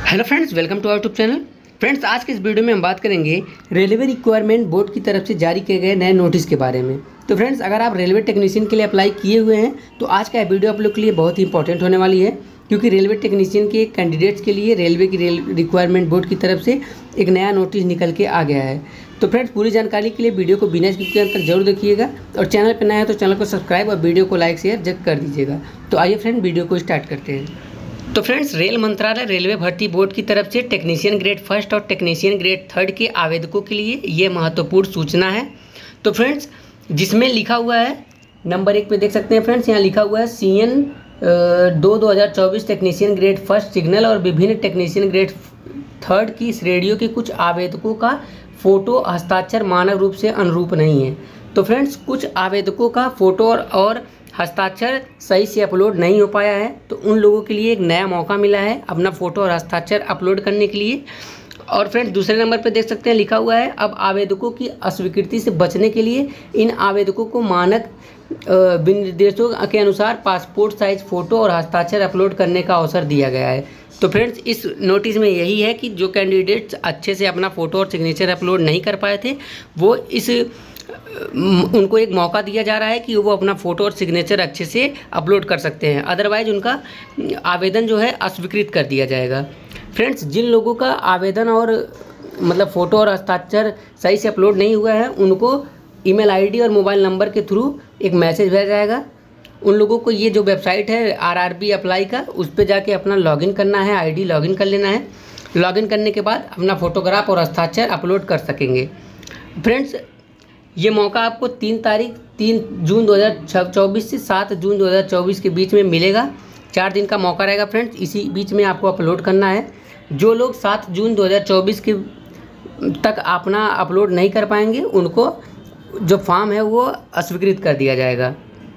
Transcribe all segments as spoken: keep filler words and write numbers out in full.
Hello friends, welcome to our YouTube channel. Friends, आज के इस वीडियो में हम बात करेंगे रेलवे रिक्वायरमेंट बोर्ड की तरफ से जारी किए गए नए नोटिस के बारे में। तो फ्रेंड्स, अगर आप रेलवे टेक्नीशियन के लिए अप्लाई किए हुए हैं तो आज का वीडियो आप लोग के लिए बहुत ही इंपॉर्टेंट होने वाली है, क्योंकि रेलवे टेक्नीशियन के कैंडिडेट्स के लिए रेलवे की रेल रिक्वायरमेंट बोर्ड की तरफ से एक नया नोटिस निकल के आ गया है। तो फ्रेंड्स, पूरी जानकारी के लिए वीडियो को बिना स्किप किए अंत तक जरूर देखिएगा और चैनल पर नया है तो चैनल को सब्सक्राइब और वीडियो को लाइक शेयर जरूर कर दीजिएगा। तो आइए फ्रेंड, वीडियो को स्टार्ट करते हैं। तो फ्रेंड्स, रेल मंत्रालय रेलवे भर्ती बोर्ड की तरफ से टेक्नीशियन ग्रेड फर्स्ट और टेक्नीशियन ग्रेड थर्ड के आवेदकों के लिए ये महत्वपूर्ण सूचना है। तो फ्रेंड्स, जिसमें लिखा हुआ है, नंबर एक पे देख सकते हैं फ्रेंड्स, यहाँ लिखा हुआ है सी एन दो दो हज़ार चौबीस टेक्नीशियन ग्रेड फर्स्ट सिग्नल और विभिन्न टेक्नीशियन ग्रेड थर्ड की श्रेणियों के कुछ आवेदकों का फ़ोटो हस्ताक्षर मानक रूप से अनुरूप नहीं है। तो फ्रेंड्स, कुछ आवेदकों का फ़ोटो और, और हस्ताक्षर सही से अपलोड नहीं हो पाया है, तो उन लोगों के लिए एक नया मौका मिला है अपना फ़ोटो और हस्ताक्षर अपलोड करने के लिए। और फ्रेंड्स, दूसरे नंबर पर देख सकते हैं लिखा हुआ है, अब आवेदकों की अस्वीकृति से बचने के लिए इन आवेदकों को मानक विनिर्देशों के अनुसार पासपोर्ट साइज फ़ोटो और हस्ताक्षर अपलोड करने का अवसर दिया गया है। तो फ्रेंड्स, इस नोटिस में यही है कि जो कैंडिडेट्स अच्छे से अपना फ़ोटो और सिग्नेचर अपलोड नहीं कर पाए थे, वो इस उनको एक मौका दिया जा रहा है कि वो अपना फ़ोटो और सिग्नेचर अच्छे से अपलोड कर सकते हैं, अदरवाइज़ उनका आवेदन जो है अस्वीकृत कर दिया जाएगा। फ्रेंड्स, जिन लोगों का आवेदन और मतलब फ़ोटो और हस्ताक्षर सही से अपलोड नहीं हुआ है, उनको ईमेल आईडी और मोबाइल नंबर के थ्रू एक मैसेज भेजा जाएगा। उन लोगों को ये जो वेबसाइट है आर आर बी अप्लाई का, उस पर जाके अपना लॉगिन करना है, आईडी लॉगिन कर लेना है। लॉगिन करने के बाद अपना फ़ोटोग्राफ और हस्ताक्षर अपलोड कर सकेंगे। फ्रेंड्स, ये मौका आपको तीन तारीख तीन जून दो हज़ार चौबीस से सात जून दो हज़ार चौबीस के बीच में मिलेगा। चार दिन का मौका रहेगा फ्रेंड्स, इसी बीच में आपको अपलोड करना है। जो लोग सात जून दो हज़ार चौबीस के तक अपना अपलोड नहीं कर पाएंगे, उनको जो फॉर्म है वो अस्वीकृत कर दिया जाएगा।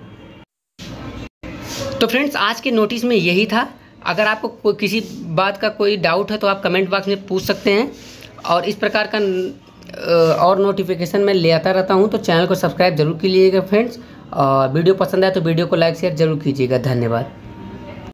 तो फ्रेंड्स, आज के नोटिस में यही था। अगर आपको कोई किसी बात का कोई डाउट है तो आप कमेंट बॉक्स में पूछ सकते हैं, और इस प्रकार का और नोटिफिकेशन मैं ले आता रहता हूं, तो चैनल को सब्सक्राइब जरूर कीजिएगा फ्रेंड्स। और वीडियो पसंद आए तो वीडियो को लाइक शेयर जरूर कीजिएगा। धन्यवाद।